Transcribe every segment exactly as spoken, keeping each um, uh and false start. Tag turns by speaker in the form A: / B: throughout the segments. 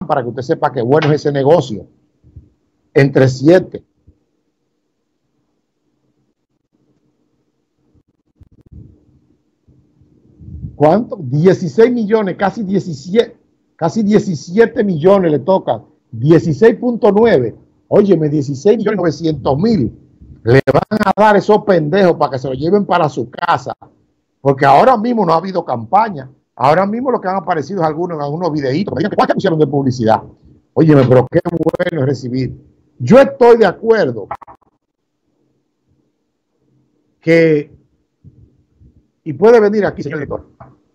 A: para que usted sepa que bueno es ese negocio. Entre siete. ¿Cuánto? dieciséis millones, casi diecisiete, casi diecisiete millones le tocan. dieciséis punto nueve. Óyeme, dieciséis millones novecientos mil. Le van a dar esos pendejos para que se lo lleven para su casa. Porque ahora mismo no ha habido campaña. Ahora mismo lo que han aparecido es algunos, algunos videitos. ¿Cuántos pusieron de publicidad? Óyeme, pero qué bueno es recibir. Yo estoy de acuerdo que, y puede venir aquí, señor director,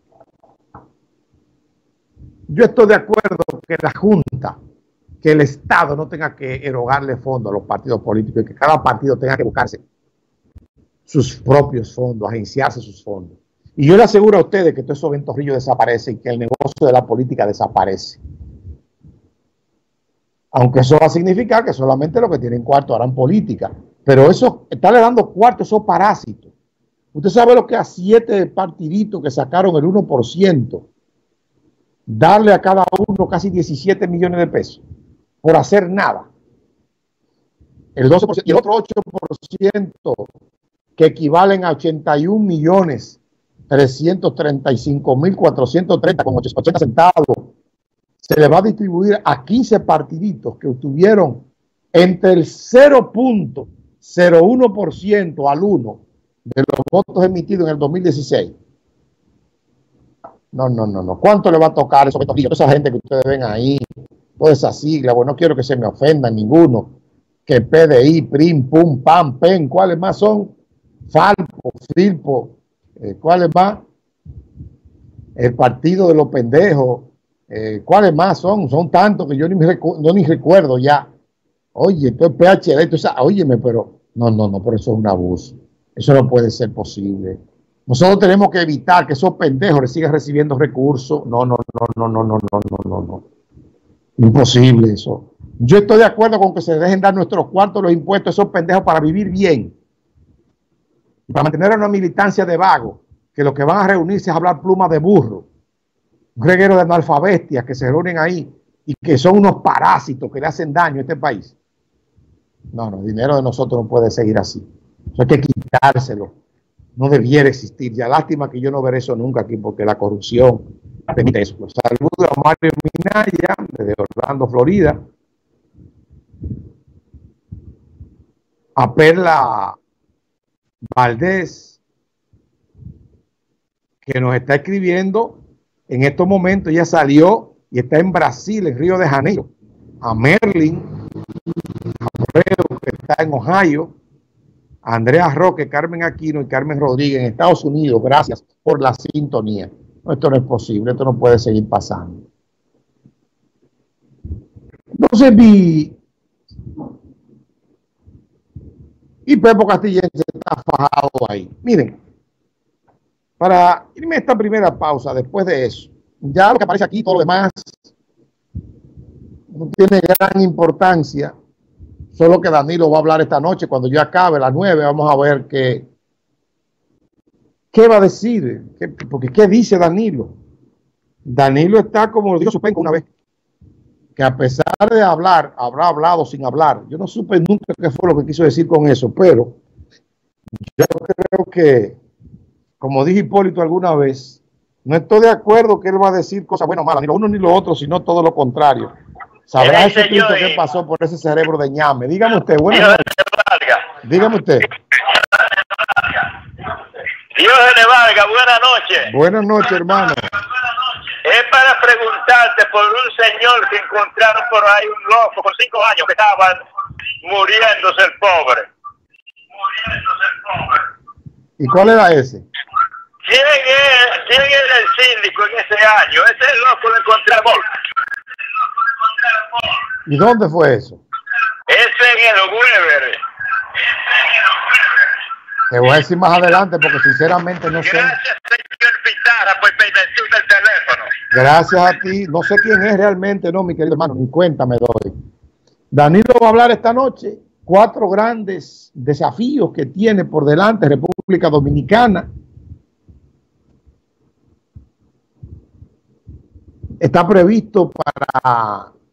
A: yo estoy de acuerdo que la Junta, que el Estado no tenga que erogarle fondos a los partidos políticos y que cada partido tenga que buscarse sus propios fondos, agenciarse sus fondos. Y yo le aseguro a ustedes que todos esos ventorrillos desaparecen y que el negocio de la política desaparece. Aunque eso va a significar que solamente los que tienen cuarto harán política. Pero eso, estarle dando cuarto a esos parásitos. Usted sabe lo que a siete partiditos que sacaron el uno por ciento, darle a cada uno casi diecisiete millones de pesos por hacer nada. El doce por ciento y el otro ocho por ciento que equivalen a ochenta y un millones trescientos treinta y cinco mil cuatrocientos treinta con ochenta centavos. Se le va a distribuir a quince partiditos que obtuvieron entre el cero punto cero uno por ciento al uno de los votos emitidos en el dos mil dieciséis. No, no, no, no. ¿Cuánto le va a tocar esos votos? Toda esa gente que ustedes ven ahí, toda esa sigla, bueno, no quiero que se me ofendan ninguno, que P D I, P R I M, PUM, PAN, PEN, ¿cuáles más son? Falpo, Filpo, eh, ¿cuáles más? El partido de los pendejos. Eh, ¿Cuáles más son? Son tantos que yo ni, me recu no, ni recuerdo ya. Oye, esto es P H D, esto es, óyeme, pero no, no, no, por eso es un abuso. Eso no puede ser posible. Nosotros tenemos que evitar que esos pendejos sigan recibiendo recursos. No, no, no, no, no, no, no, no, no, no. Imposible eso. Yo estoy de acuerdo con que se dejen dar nuestros cuartos los impuestos a esos pendejos para vivir bien. Y para mantener una militancia de vagos, que lo que van a reunirse es hablar plumas de burro. Un reguero de analfabestias que se reúnen ahí y que son unos parásitos que le hacen daño a este país. No, no, el dinero de nosotros no puede seguir así. Eso hay que quitárselo. No debiera existir. Ya lástima que yo no veré eso nunca aquí porque la corrupción permite eso. Saludos a Mario Minaya desde Orlando, Florida. A Perla Valdés, que nos está escribiendo. En estos momentos ya salió y está en Brasil, en Río de Janeiro. A Merlin, a Alfredo, que está en Ohio. A Andrea Roque, Carmen Aquino y Carmen Rodríguez en Estados Unidos. Gracias por la sintonía. No, esto no es posible, esto no puede seguir pasando. Entonces vi... Y Pepo Castillense está fajado ahí. Miren. Para irme a esta primera pausa, después de eso, ya lo que aparece aquí, todo lo demás, no tiene gran importancia, solo que Danilo va a hablar esta noche, cuando yo acabe a las nueve, vamos a ver qué, qué va a decir, ¿Qué, porque qué dice Danilo. Danilo está como lo dijo su penco una vez, que a pesar de hablar, habrá hablado sin hablar. Yo no supe nunca qué fue lo que quiso decir con eso, pero yo creo que, como dije Hipólito alguna vez, no estoy de acuerdo que él va a decir cosas buenas o malas, ni lo uno ni lo otro, sino todo lo contrario. Sabrá ese Cristo que pasó por ese cerebro de ñame. Dígame usted, buenas noches. Dígame usted.
B: Dios le valga, buenas noches.
A: Buenas noches, hermano.
B: Es para preguntarte por un señor que encontraron por ahí, un loco con cinco años que estaba muriéndose el pobre. Muriéndose el pobre.
A: ¿Y cuál era ese?
B: ¿Quién, es, ¿Quién era el síndico en ese año? Ese loco lo encontramos.
A: ¿Y dónde fue eso?
B: Ese en el Weber.
A: Te voy a decir más adelante porque sinceramente no sé.
B: Gracias, señor Pizarra, por permitirme el teléfono.
A: Gracias a ti. No sé quién es realmente, no, mi querido hermano. Ni cuenta me doy. Danilo va a hablar esta noche. Cuatro grandes desafíos que tiene por delante República Dominicana. Está previsto para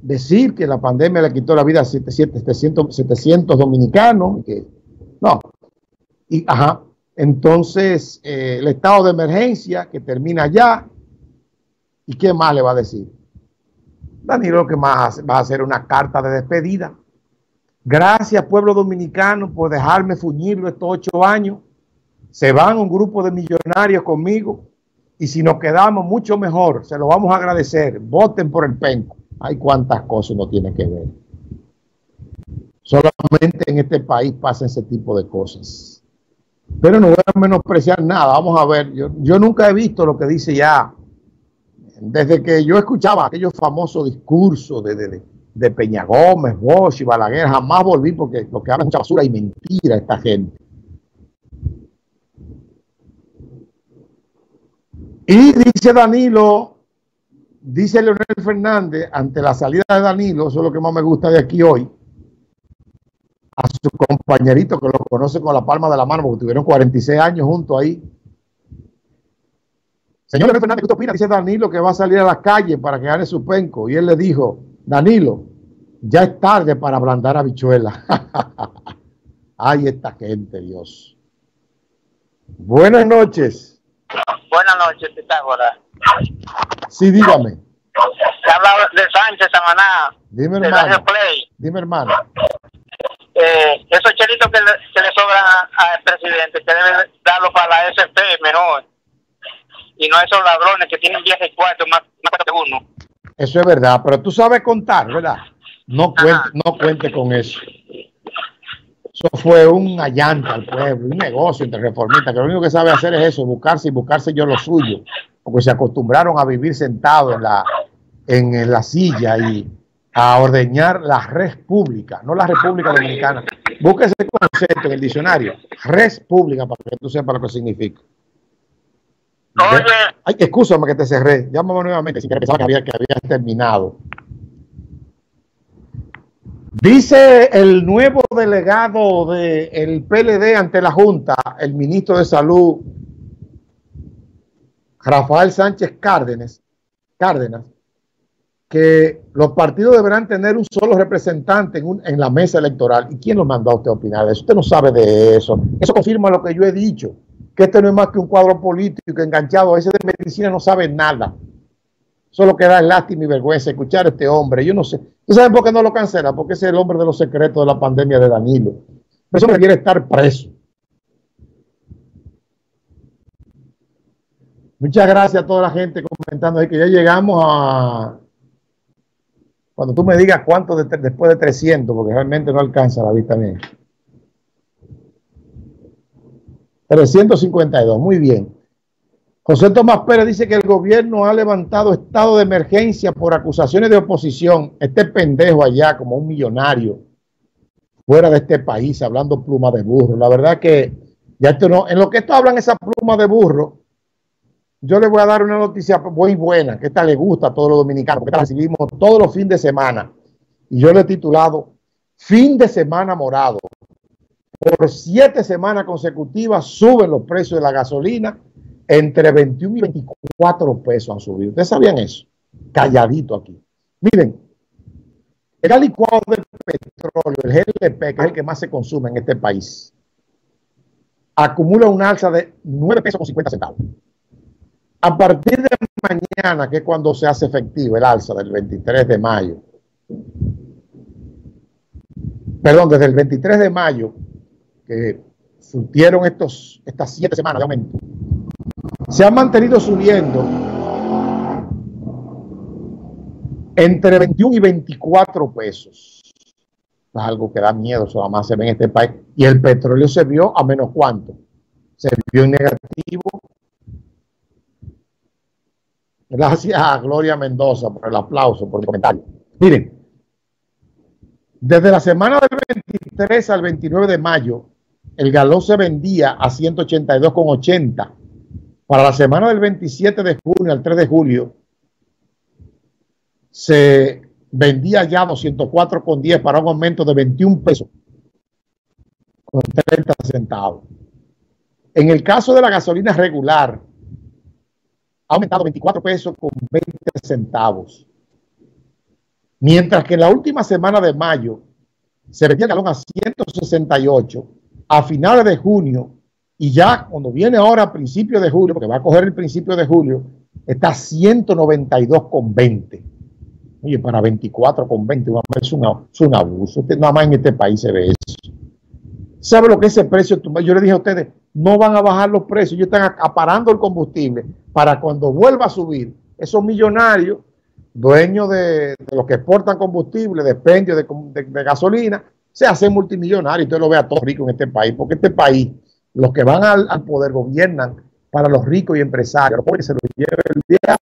A: decir que la pandemia le quitó la vida a setecientos, setecientos dominicanos. Que, no. Y, ajá. Entonces, eh, el estado de emergencia que termina ya. ¿Y qué más le va a decir? Danilo lo que más va a hacer una carta de despedida. Gracias, pueblo dominicano, por dejarme fuñirlo estos ocho años. Se van un grupo de millonarios conmigo y si nos quedamos mucho mejor, se lo vamos a agradecer. Voten por el penco. Hay cuántas cosas uno tiene que ver. Solamente en este país pasa ese tipo de cosas. Pero no voy a menospreciar nada. Vamos a ver. Yo, yo nunca he visto lo que dice ya. Desde que yo escuchaba aquellos famosos discursos de, de, de Peña Gómez, Bosch y Balaguer, jamás volví porque lo que hablan es mucha basura y mentira esta gente. Y dice Danilo, dice Leonel Fernández, ante la salida de Danilo, eso es lo que más me gusta de aquí hoy, a su compañerito que lo conoce con la palma de la mano porque tuvieron cuarenta y seis años juntos ahí. Señor Leonel Fernández, ¿qué usted opina? Dice Danilo que va a salir a la calle para que gane su penco. Y él le dijo, Danilo, ya es tarde para ablandar habichuelas. Ay, esta gente, Dios. Buenas noches.
C: Buenas noches, Pitágoras.
A: Sí, dígame.
C: Se habla de Sánchez Samaná.
A: Dime,
C: de
A: hermano.
C: Play.
A: Dime, hermano.
C: Eh, esos chelitos que le, que le sobran al presidente, que debe darlos para la S P mejor. Y no esos ladrones que tienen diez y cuatro más, más que uno.
A: Eso es verdad, pero tú sabes contar, ¿verdad? No cuente, no cuente con eso. Eso fue un allante al pueblo, un negocio entre reformistas, que lo único que sabe hacer es eso, buscarse y buscarse yo lo suyo, porque se acostumbraron a vivir sentados en la, en la silla y a ordeñar la res pública, no la República Dominicana. Busque ese concepto en el diccionario, res pública, para que tú sepas lo que significa.
C: Oye.
A: Ay, excúsame que te cerré. Llámame nuevamente si pensaba que había, que había terminado. Dice el nuevo delegado del P L D ante la Junta, el ministro de Salud, Rafael Sánchez Cárdenas, Cárdenas, que los partidos deberán tener un solo representante en, un, en la mesa electoral. ¿Y quién lo mandó a usted a opinar de eso? Usted no sabe de eso. Eso confirma lo que yo he dicho, que este no es más que un cuadro político enganchado. Ese de medicina no sabe nada. Solo que da lástima y vergüenza escuchar a este hombre. Yo no sé. ¿Tú sabes por qué no lo cancela? Porque ese es el hombre de los secretos de la pandemia de Danilo. Ese hombre quiere estar preso. Muchas gracias a toda la gente comentando ahí que ya llegamos a... Cuando tú me digas cuánto de, después de trescientos, porque realmente no alcanza la vista mía. trescientos cincuenta y dos, muy bien. José Tomás Pérez dice que el gobierno ha levantado estado de emergencia por acusaciones de oposición. Este pendejo allá como un millonario fuera de este país hablando pluma de burro. La verdad que ya esto no, en lo que esto hablan esa pluma de burro, yo le voy a dar una noticia muy buena, que esta le gusta a todos los dominicanos, porque esta la recibimos todos los fines de semana. Y yo le he titulado Fin de Semana Morado. Por siete semanas consecutivas suben los precios de la gasolina. Entre veintiuno y veinticuatro pesos han subido. ¿Ustedes sabían eso? Calladito aquí. Miren, el gas licuado del petróleo, el G L P, que es el que más se consume en este país, acumula un alza de nueve pesos con cincuenta centavos. A partir de mañana, que es cuando se hace efectivo el alza del veintitrés de mayo, perdón, desde el veintitrés de mayo, que surtieron estos, estas siete semanas de aumento, se han mantenido subiendo entre veintiuno y veinticuatro pesos. Es algo que da miedo, eso más se ve en este país. Y el petróleo se vio a menos cuánto. Se vio en negativo. Gracias a Gloria Mendoza por el aplauso, por el comentario. Miren, desde la semana del veintitrés al veintinueve de mayo, el galón se vendía a ciento ochenta y dos con ochenta. Para la semana del veintisiete de junio al tres de julio, se vendía ya doscientos cuatro con diez para un aumento de veintiún pesos con treinta centavos. En el caso de la gasolina regular, ha aumentado veinticuatro pesos con veinte centavos. Mientras que en la última semana de mayo se vendía el galón a ciento sesenta y ocho, a finales de junio, y ya cuando viene ahora a principios de julio, porque va a coger el principio de julio, está a ciento noventa y dos con veinte. Oye, para veinticuatro con veinte es un, es un abuso. Este, nada más en este país se ve eso. ¿Sabe lo que es ese precio? Yo le dije a ustedes, no van a bajar los precios, ellos están acaparando el combustible para cuando vuelva a subir, esos millonarios, dueños de, de los que exportan combustible, de expendio de, de, de gasolina, se hacen multimillonarios. Usted lo ve a todos ricos en este país, porque este país, los que van al, al poder gobiernan para los ricos y empresarios, los pobres se los lleva el día